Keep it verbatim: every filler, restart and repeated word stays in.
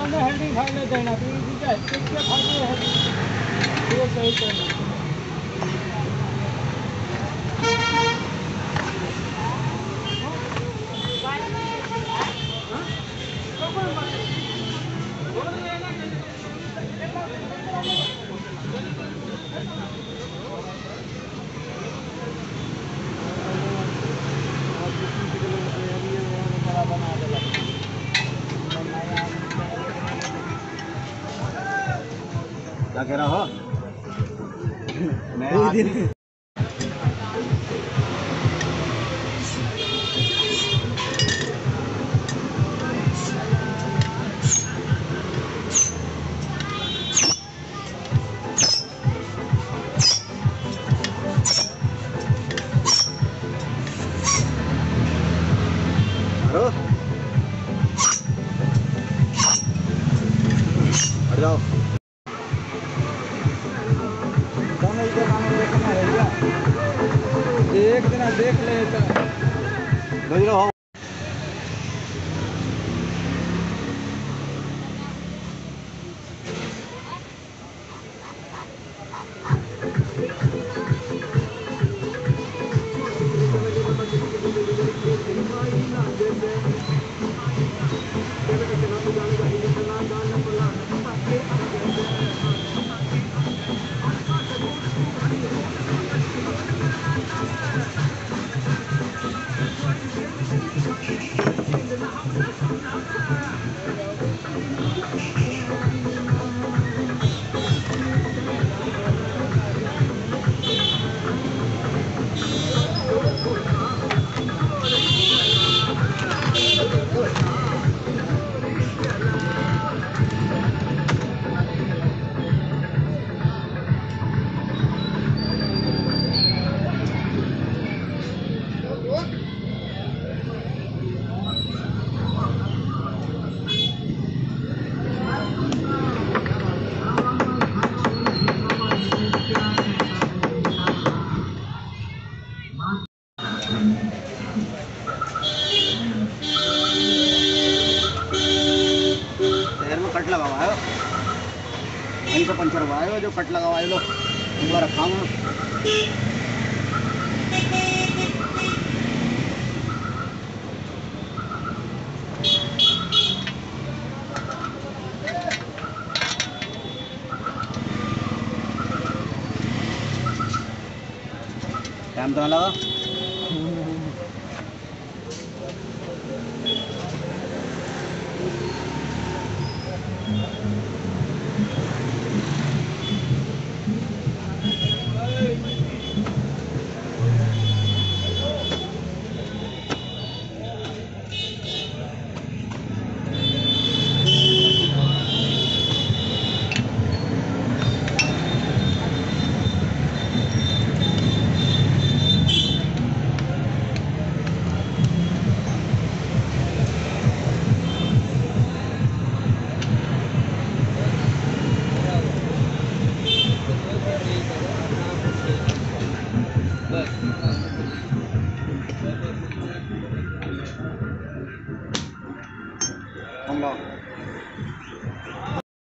हमें हेल्डिंग खाई ले देना तो ये क्या क्या खाते हैं ये सही करना क्या कह रहा हो मैं हेलो हट जाओ एक दिन देख ले हो कट लगा हुआ है वहीं पर पंचर हुआ है जो कट लगा हुआ है लो एक बार रखा हूँ टाइम तो लगा।